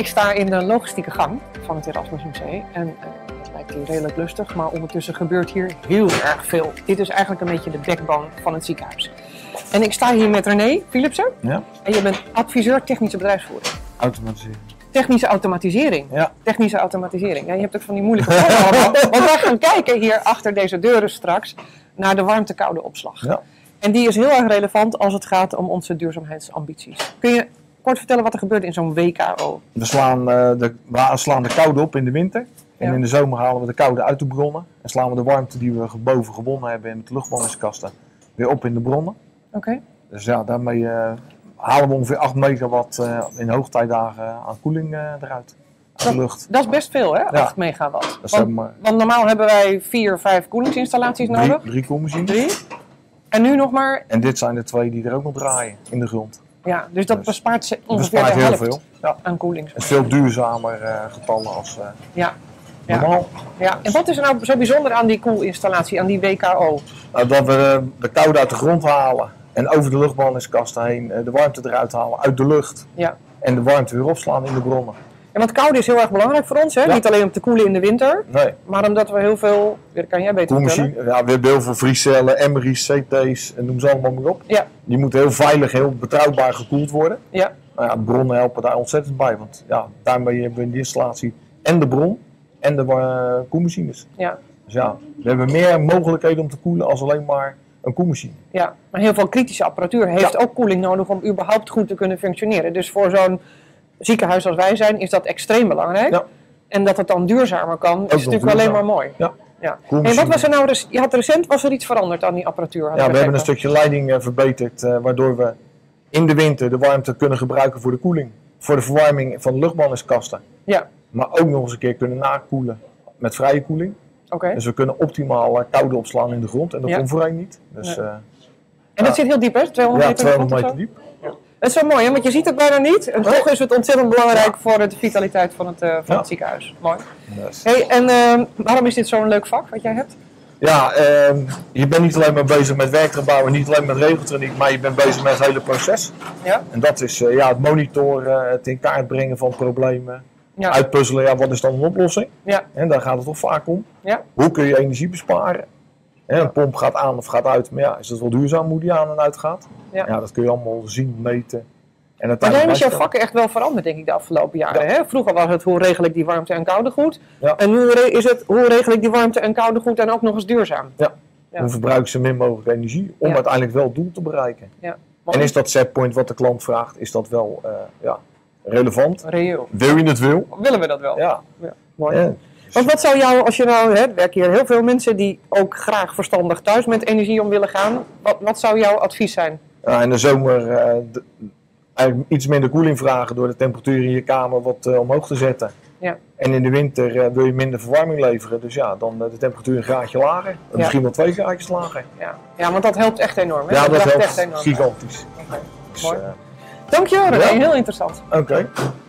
Ik sta in de logistieke gang van het Erasmus MC en het lijkt hier redelijk lustig, maar ondertussen gebeurt hier heel erg veel. Dit is eigenlijk een beetje de backbone van het ziekenhuis. En ik sta hier met René Philipsen en je bent adviseur technische bedrijfsvoering. Automatisering. Technische automatisering. Ja. Technische automatisering. Ja, je hebt ook van die moeilijke woorden allemaal. Want wij gaan kijken hier achter deze deuren straks naar de warmte-koude opslag. Ja. En die is heel erg relevant als het gaat om onze duurzaamheidsambities. Kun je kort vertellen wat er gebeurt in zo'n WKO? We slaan de koude op in de winter. En in de zomer halen we de koude uit de bronnen. En slaan we de warmte die we boven gewonnen hebben in de luchtballonskasten weer op in de bronnen. Oké. Dus ja, daarmee halen we ongeveer 8 megawatt in hoogtijdagen aan koeling eruit. Uit de lucht. Dat is best veel, hè? Ja. 8 megawatt. Dat Want normaal hebben wij 4, 5 koelingsinstallaties nodig. 3 koelmachines. 3. En nu nog maar... En dit zijn de 2 die er ook nog draaien in de grond. Ja, dus dat bespaart ongeveer bespaart de heel helft veel. Ja. aan koeling. Het is veel duurzamer getallen als normaal. Ja. En wat is er nou zo bijzonder aan die koelinstallatie, aan die WKO? Nou, dat we de koude uit de grond halen en over de luchtballonskasten heen de warmte eruit halen uit de lucht. Ja. En de warmte weer opslaan in de bronnen. En want koude is heel erg belangrijk voor ons, hè? Ja. Niet alleen om te koelen in de winter, Nee. maar omdat we heel veel, dat kan jij beter vertellen. Ja, we hebben heel veel vriescellen, MRI's, CT's en noem ze allemaal maar op. Ja. Die moeten heel veilig, heel betrouwbaar gekoeld worden. Ja. Nou ja, de bronnen helpen daar ontzettend bij, want ja, daarmee hebben we in de installatie en de bron en de koelmachines. Ja. Dus ja, we hebben meer mogelijkheden om te koelen als alleen maar een koelmachine. Ja, maar heel veel kritische apparatuur heeft ook koeling nodig om überhaupt goed te kunnen functioneren. Dus voor zo'n ziekenhuis als wij zijn, is dat extreem belangrijk. Ja. En dat het dan duurzamer kan, is natuurlijk alleen maar mooi. Ja. Ja. En wat was er nou, je had recent, was er iets veranderd aan die apparatuur? Ja, we hebben een stukje leiding verbeterd, waardoor we in de winter de warmte kunnen gebruiken voor de koeling. Voor de verwarming van de luchtballonskasten. Ja. Maar ook nog eens een keer kunnen nakoelen met vrije koeling. Okay. Dus we kunnen optimaal koude opslaan in de grond en dat kon voorheen niet. Dus, nee. En dat zit heel diep, hè? 200 meter, 200 meter diep. Ja. Dat is zo mooi, hè? Want je ziet het bijna niet. En toch is het ontzettend belangrijk voor de vitaliteit van het ziekenhuis. Mooi. Yes. Hey, en waarom is dit zo'n leuk vak wat jij hebt? Ja, je bent niet alleen maar bezig met werkgebouwen, niet alleen met regeltechniek, maar je bent bezig met het hele proces. Ja. En dat is het monitoren, het in kaart brengen van problemen. Ja. Uitpuzzelen, wat is dan een oplossing? Ja. En daar gaat het toch vaak om. Ja. Hoe kun je energie besparen? Een pomp gaat aan of gaat uit, maar ja, is het wel duurzaam hoe die aan en uit gaat? Ja, dat kun je allemaal zien, meten. En maar daarin is jouw vak echt wel veranderd, denk ik, de afgelopen jaren. Hè? Vroeger was het hoe regel ik die warmte en koude goed. Ja. En nu is het hoe regel ik die warmte en koude goed en ook nog eens duurzaam. Ja. Hoe verbruik ze min mogelijk energie om uiteindelijk wel het doel te bereiken. Ja. En is dat setpoint wat de klant vraagt, is dat wel relevant? Reëel. Wil je het wil? Willen we dat wel? Ja. Mooi. Ja. Want wat zou jou, als je nou, werken hier heel veel mensen die ook graag verstandig thuis met energie om willen gaan. Wat zou jouw advies zijn? Ja, in de zomer eigenlijk iets minder koeling vragen door de temperatuur in je kamer wat omhoog te zetten. Ja. En in de winter wil je minder verwarming leveren, dus ja, dan de temperatuur een graadje lager. Misschien wel 2 graadjes lager. Ja, want dat helpt echt enorm. Hè? Ja, dat helpt echt enorm. gigantisch. Okay. Mooi. Dankjewel René, heel interessant. Oké.